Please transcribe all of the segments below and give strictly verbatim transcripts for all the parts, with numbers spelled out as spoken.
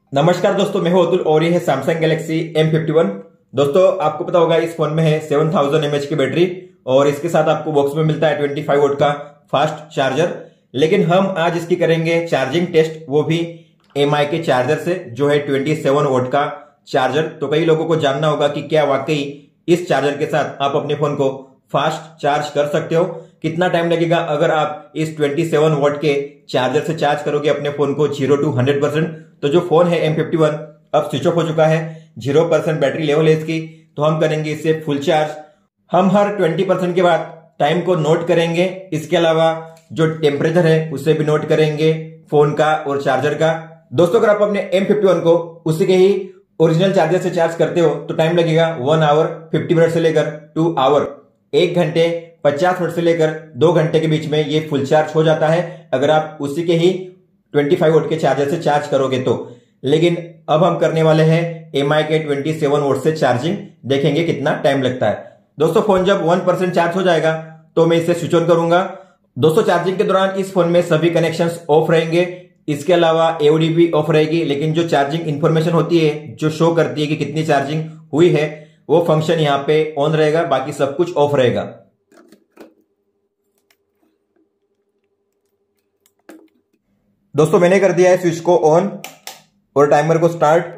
नमस्कार दोस्तों, मैं हूं अतुल और ये है Samsung Galaxy M fifty one. दोस्तों आपको पता होगा इस फोन में है सेवन थाउजेंड एमएच की बैटरी और इसके साथ आपको बॉक्स में मिलता है ट्वेंटी फाइव वोल्ट का फास्ट चार्जर। लेकिन हम आज इसकी करेंगे चार्जिंग टेस्ट, वो भी एमआई के चार्जर से, जो है ट्वेंटी सेवन वोल्ट का चार्जर। तो कई लोगों को जानना होगा कि क्या वाकई इस चार्जर के साथ आप अपने फोन को फास्ट चार्ज कर सकते हो, कितना टाइम लगेगा अगर आप इस ट्वेंटी सेवन वोल्ट के चार्जर से चार्ज करोगे अपने फोन को जीरो टू हंड्रेड परसेंट। तो जो फोन है एम फिफ्टी वन अब स्विच ऑफ हो चुका है, जीरो परसेंट बैटरी लेवल है इसकी, तो हम करेंगे इससे फुल चार्ज। हम हर ट्वेंटी परसेंट के बाद टाइम को नोट करेंगे, इसके अलावा जो टेम्परेचर है उसे भी नोट करेंगे फोन का और चार्जर का। दोस्तों अगर आप अपने एम फिफ्टी वन को उसी के ही ओरिजिनल चार्जर से चार्ज करते हो तो टाइम लगेगा वन आवर फिफ्टी मिनट से लेकर टू आवर, एक घंटे पचास मिनट से लेकर दो घंटे के बीच में ये फुल चार्ज हो जाता है अगर आप उसी के ही ट्वेंटी फाइव वोल्ट के चार्जर से चार्ज करोगे तो। लेकिन अब हम करने वाले हैं एमआई के ट्वेंटी सेवन वोल्ट से चार्जिंग, देखेंगे कितना टाइम लगता है। दोस्तों फोन जब वन परसेंट चार्ज हो जाएगा तो मैं इसे स्विच ऑन करूंगा। दोस्तों चार्जिंग के दौरान इस फोन में सभी कनेक्शंस ऑफ रहेंगे, इसके अलावा एओडी भी ऑफ रहेगी, लेकिन जो चार्जिंग इंफॉर्मेशन होती है जो शो करती है कि कितनी चार्जिंग हुई है वो फंक्शन यहाँ पे ऑन रहेगा, बाकी सब कुछ ऑफ रहेगा। दोस्तों मैंने कर दिया है स्विच को ऑन और टाइमर को स्टार्ट।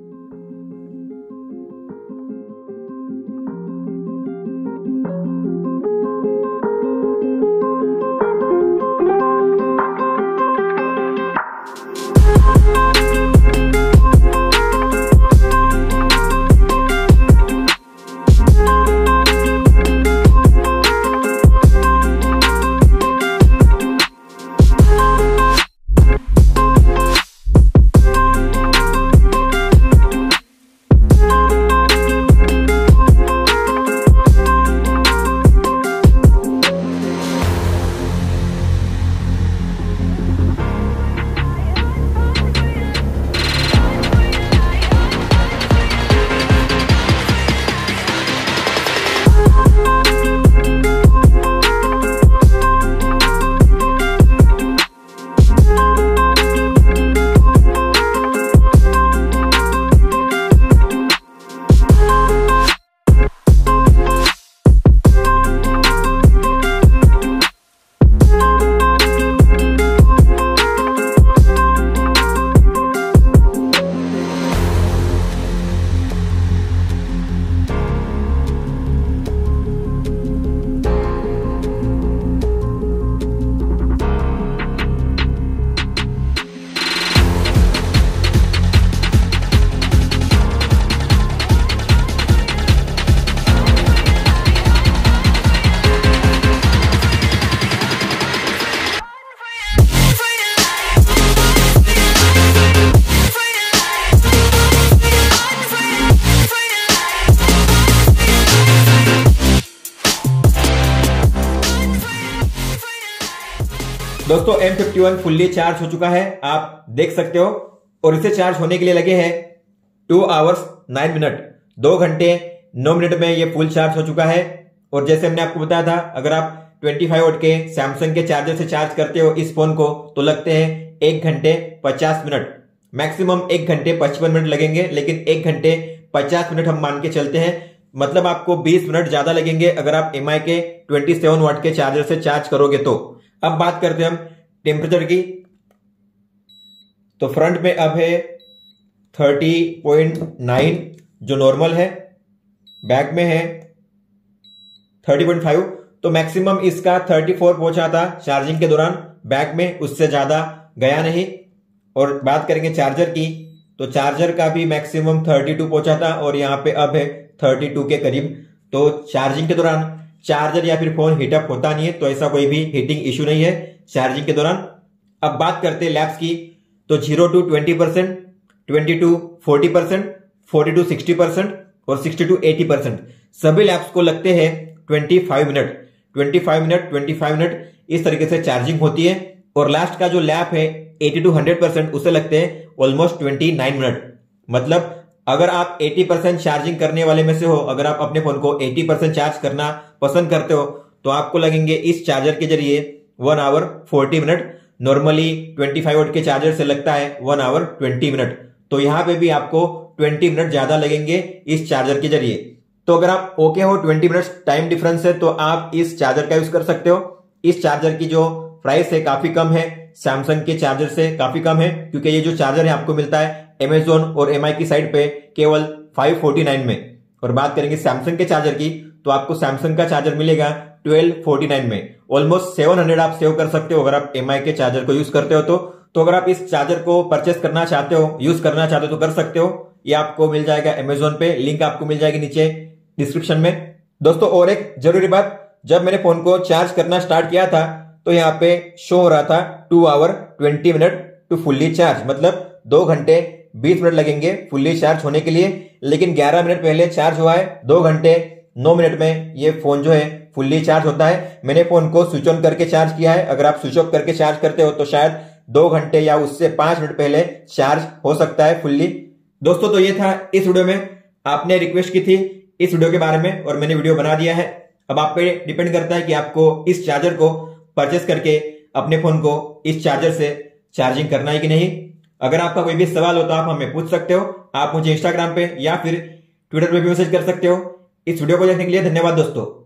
दोस्तों M fifty one fully charge हो चुका है, आप देख सकते हो, और इसे चार्ज होने के लिए लगे हैं टू आवर्स नाइन मिनट, दो घंटे नौ मिनट में ये फुल चार्ज हो चुका है। और जैसे हमने आपको बताया था अगर आप ट्वेंटी फाइव वोल्ट के सैमसंग के चार्जर से चार्ज करते हो इस फोन को तो लगते हैं एक घंटे पचास मिनट, मैक्सिमम एक घंटे पचपन मिनट लगेंगे, लेकिन एक घंटे पचास मिनट हम मान के चलते हैं, मतलब आपको बीस मिनट ज्यादा लगेंगे अगर आप एमआई के ट्वेंटी सेवन वाट के चार्जर से चार्ज करोगे तो। अब बात करते हैं हम टेम्परेचर की, तो फ्रंट में अब है थर्टी पॉइंट नाइन जो नॉर्मल है, बैक में है थर्टी पॉइंट फाइव, तो मैक्सिमम इसका थर्टी फोर पहुंचा था चार्जिंग के दौरान, बैक में उससे ज्यादा गया नहीं। और बात करेंगे चार्जर की, तो चार्जर का भी मैक्सिमम थर्टी टू पहुंचा था और यहाँ पे अब है थर्टी टू के करीब। तो चार्जिंग के दौरान चार्जर या फिर फोन हीटअप होता नहीं है, तो ऐसा कोई भी हीटिंग इश्यू नहीं है चार्जिंग के दौरान। अब बात करते हैं लैप्स की, तो zero to twenty percent, twenty to forty percent, forty to sixty percent और सिक्सटी टू एटी परसेंट सभी लैप्स को लगते हैं twenty five minute, twenty five minute, twenty five minute इस तरीके से चार्जिंग होती है। और लास्ट का जो लैप है एटी टू हंड्रेड परसेंट उसे लगते हैं ऑलमोस्ट ट्वेंटी नाइन मिनट। मतलब अगर आप अस्सी परसेंट चार्जिंग करने वाले में से हो, अगर आप अपने फोन को अस्सी परसेंट चार्ज करना पसंद करते हो तो आपको लगेंगे इस चार्जर के जरिए one hour forty minute. Normally twenty five volt के चार्जर से लगता है वन आवर ट्वेंटी मिनट। तो यहां पे भी आपको बीस मिनट ज्यादा लगेंगे इस चार्जर के जरिए। तो अगर आप ओके हो, बीस मिनट टाइम डिफरेंस है, तो आप इस चार्जर का यूज कर सकते हो। इस चार्जर की जो प्राइस है काफी कम है, सैमसंग के चार्जर से काफी कम है, क्योंकि ये जो चार्जर है आपको मिलता है अमेजोन और एमआई की साइट पे केवल पाँच सौ उनचास में। और बात करेंगे सैमसंग के चार्जर की, तो आपको सैमसंग का चार्जर मिलेगा बारह सौ उनचास में। ऑलमोस्ट सात सौ आप सेव कर सकते हो अगर आप एमआई के चार्जर को यूज करते हो तो। तो अगर आप इस चार्जर को परचेस करना चाहते हो, यूज करना चाहते हो तो कर सकते हो। ये आपको मिल जाएगा अमेजोन पे, लिंक आपको मिल जाएगी नीचे डिस्क्रिप्शन में। दोस्तों और एक जरूरी बात, जब मैंने फोन को चार्ज करना स्टार्ट किया था तो यहाँ पे शो हो रहा था two hour twenty minute to fully charge, मतलब दो घंटे बीस मिनट लगेंगे फुल्ली चार्ज होने के लिए। लेकिन ग्यारह मिनट पहले चार्ज हुआ है, दो घंटे नौ मिनट में ये फोन जो है फुल्ली चार्ज होता है। मैंने फोन को स्विच ऑन करके चार्ज किया है। अगर आप स्विच ऑफ करके चार्ज करते हो तो शायद दो घंटे या उससे पांच मिनट पहले चार्ज हो सकता है फुल्ली। दोस्तों तो ये था इस वीडियो में, आपने रिक्वेस्ट की थी इस वीडियो के बारे में और मैंने वीडियो बना दिया है। अब आप पे डिपेंड करता है कि आपको इस चार्जर को परचेस करके अपने फोन को इस चार्जर से चार्जिंग करना है कि नहीं। अगर आपका कोई भी सवाल हो तो आप हमें पूछ सकते हो। आप मुझे इंस्टाग्राम पे या फिर ट्विटर पे भी मैसेज कर सकते हो। इस वीडियो को देखने के लिए धन्यवाद दोस्तों।